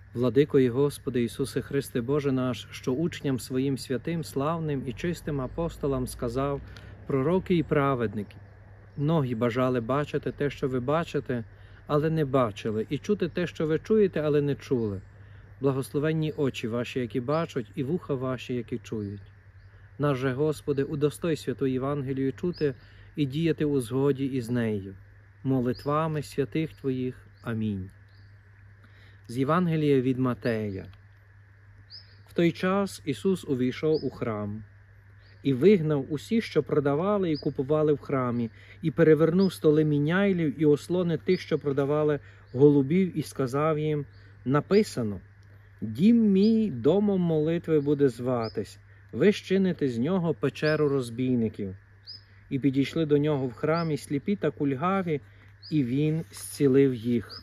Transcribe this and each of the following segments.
Владико і Господи Ісусе Христе Боже наш, що учням своїм святим, славним і чистим апостолам сказав: пророки і праведники, многі бажали бачити те, що ви бачите, але не бачили, і чути те, що ви чуєте, але не чули. Благословенні очі ваші, які бачать, і вуха ваші, які чують. Наш же Господи, удостой святу Євангелію чути і діяти у згоді із нею. Молитвами святих Твоїх. Амінь. З Євангелія від Матея. В той час Ісус увійшов у храм і вигнав усіх, що продавали і купували в храмі, і перевернув столи міняйлів і ослони тих, що продавали голубів, і сказав їм: написано: «Дім мій домом молитви буде зватись, ви щините з нього печеру розбійників». І підійшли до нього в храмі сліпі та кульгаві, і він зцілив їх.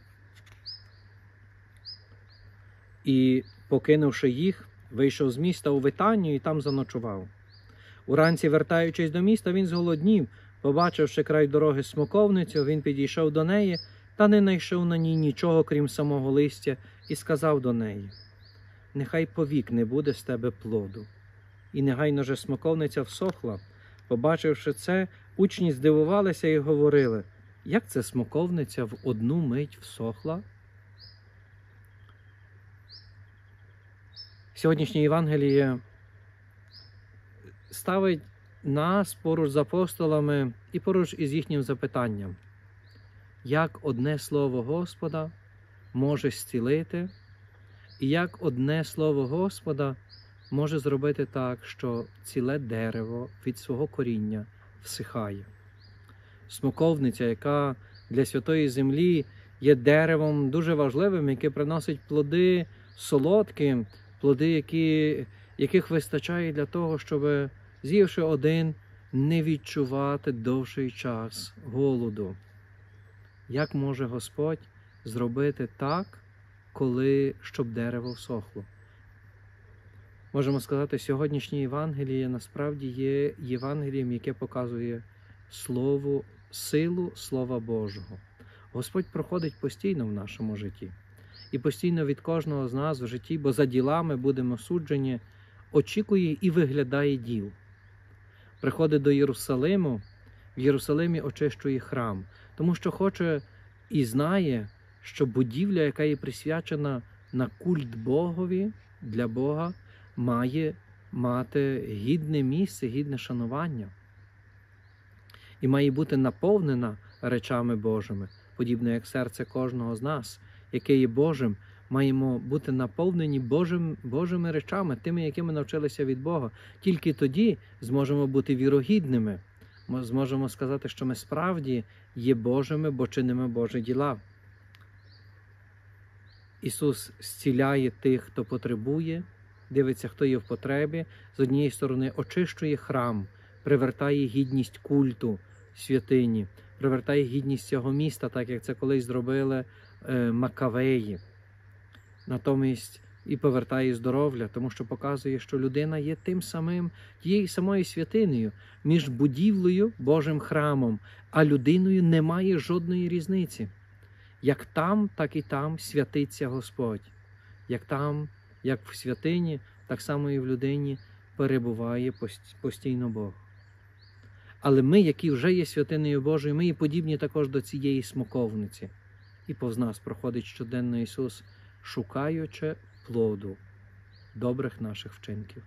І, покинувши їх, вийшов з міста у Витанію і там заночував. Уранці, вертаючись до міста, він зголоднів. Побачивши край дороги смоковницю, він підійшов до неї, та не знайшов на ній нічого, крім самого листя, і сказав до неї: «Нехай повік не буде з тебе плоду». І негайно же смоковниця всохла. Побачивши це, учні здивувалися і говорили: «Як це смоковниця в одну мить всохла?» Сьогоднішнє Євангеліє ставить нас поруч з апостолами і поруч із їхнім запитанням: як одне слово Господа може зцілити, і як одне слово Господа може зробити так, що ціле дерево від свого коріння всихає. Смоковниця, яка для Святої Землі є деревом дуже важливим, яке приносить плоди солодкі, плоди, яких вистачає для того, щоб, з'ївши один, не відчувати довший час голоду. Як може Господь зробити так, щоб дерево всохло? Можемо сказати, сьогоднішнє Євангеліє насправді є Євангелієм, яке показує силу Слова Божого. Господь проходить постійно в нашому житті. І постійно від кожного з нас в житті, бо за ділами будемо суджені, очікує і виглядає діл. Приходить до Єрусалиму, в Єрусалимі очищує храм, тому що хоче і знає, що будівля, яка є присвячена на культ Богові, для Бога, має мати гідне місце, гідне шанування. І має бути наповнена речами Божими, подібно як серце кожного з нас, яке є Божим, маємо бути наповнені Божими речами, тими, якими навчилися від Бога. Тільки тоді зможемо бути вірогідними, ми зможемо сказати, що ми справді є Божими, бо чинимо Божі діла. Ісус зціляє тих, хто потребує, дивиться, хто є в потребі. З однієї сторони очищує храм, привертає гідність культу святині, привертає гідність цього міста, так як це колись зробили Макавеї. Натомість і повертає здоров'я, тому що показує, що людина є тим самим, тією самою святинею. Між будівлею, Божим храмом, а людиною немає жодної різниці. Як там, так і там святиться Господь. Як там, як в святині, так само і в людині перебуває постійно Бог. Але ми, які вже є святинею Божою, ми є подібні також до цієї смоковниці. І повз нас проходить щоденно Ісус, шукаючи плоду добрих наших вчинків.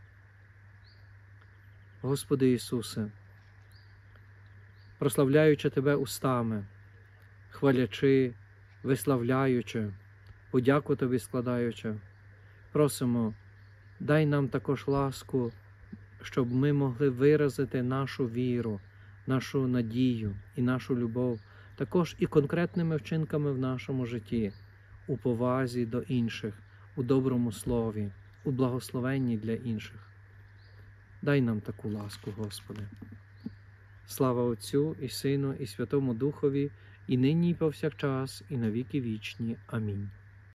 Господи Ісусе, прославляючи Тебе устами, хвалячи, виславляючи, подяку Тобі складаючи, просимо, дай нам також ласку, щоб ми могли виразити нашу віру, нашу надію і нашу любов, також і конкретними вчинками в нашому житті, у повазі до інших, у доброму слові, у благословенні для інших. Дай нам таку ласку, Господи. Слава Отцю і Сину, і Святому Духові, і нині, і повсякчас, і на віки вічні. Амінь.